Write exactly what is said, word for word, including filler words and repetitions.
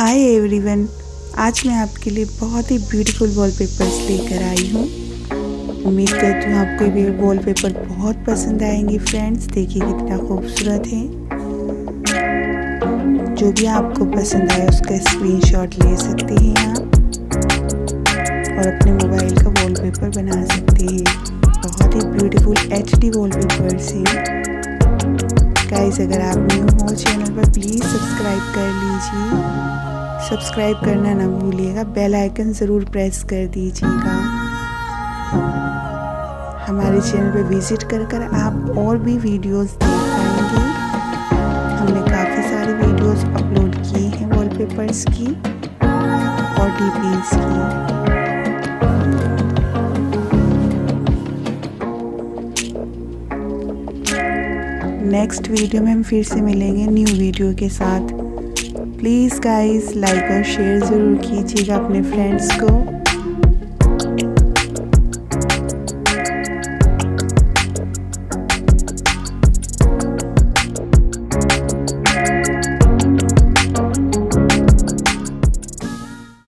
Hi everyone, आज मैं आपके लिए बहुत ही ब्यूटीफुल वॉलपेपर्स लेकर आई हूँ। उम्मीद करती हूँ आपको ये वॉलपेपर बहुत पसंद आएंगे। फ्रेंड्स, देखिए कितना खूबसूरत है। जो भी आपको पसंद आए उसका स्क्रीनशॉट ले सकते हैं आप और अपने मोबाइल का वॉलपेपर बना सकते हैं। बहुत ही ब्यूटीफुल एच डी वॉलपेपर्स हैं। गाइस, अगर आप न्यू हो चैनल पर प्लीज़ सब्सक्राइब कर लीजिए। सब्सक्राइब करना ना भूलिएगा, बेल आइकन ज़रूर प्रेस कर दीजिएगा। हमारे चैनल पर विजिट कर कर आप और भी वीडियोस देख पाएंगे। हमने काफ़ी सारे वीडियोस अपलोड किए हैं वॉलपेपर्स की और डीपीज की। नेक्स्ट वीडियो में हम फिर से मिलेंगे न्यू वीडियो के साथ। प्लीज़ गाइस, लाइक और शेयर ज़रूर कीजिएगा अपने फ्रेंड्स को।